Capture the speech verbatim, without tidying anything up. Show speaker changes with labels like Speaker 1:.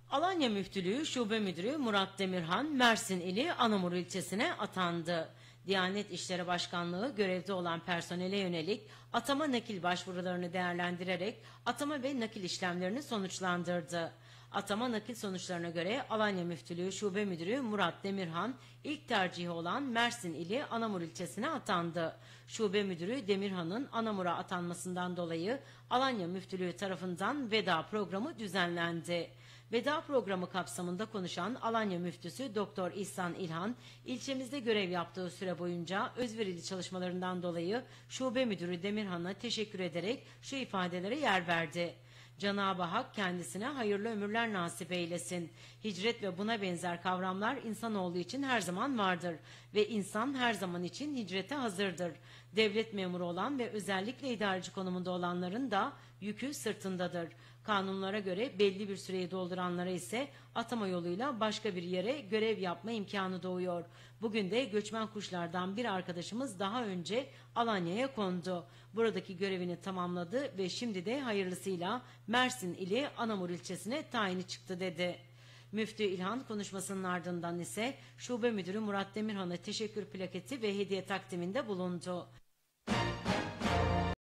Speaker 1: Alanya Müftülüğü Şube Müdürü Murat Demirhan, Mersin ili Anamur ilçesine atandı. Diyanet İşleri Başkanlığı görevde olan personele yönelik atama nakil başvurularını değerlendirerek atama ve nakil işlemlerini sonuçlandırdı. Atama nakil sonuçlarına göre Alanya Müftülüğü Şube Müdürü Murat Demirhan ilk tercihi olan Mersin ili Anamur ilçesine atandı. Şube Müdürü Demirhan'ın Anamur'a atanmasından dolayı Alanya Müftülüğü tarafından veda programı düzenlendi. Veda programı kapsamında konuşan Alanya Müftüsü Doktor İhsan İlhan, ilçemizde görev yaptığı süre boyunca özverili çalışmalarından dolayı Şube Müdürü Demirhan'a teşekkür ederek şu ifadelere yer verdi. Cenab-ı Hak kendisine hayırlı ömürler nasip eylesin. Hicret ve buna benzer kavramlar insanoğlu için her zaman vardır ve insan her zaman için hicrete hazırdır. Devlet memuru olan ve özellikle idareci konumunda olanların da yükü sırtındadır. Kanunlara göre belli bir süreyi dolduranlara ise atama yoluyla başka bir yere görev yapma imkanı doğuyor. Bugün de göçmen kuşlardan bir arkadaşımız daha önce Alanya'ya kondu. Buradaki görevini tamamladı ve şimdi de hayırlısıyla Mersin ili Anamur ilçesine tayini çıktı dedi. Müftü İlhan konuşmasının ardından ise Şube Müdürü Murat Demirhan'a teşekkür plaketi ve hediye takdiminde bulundu.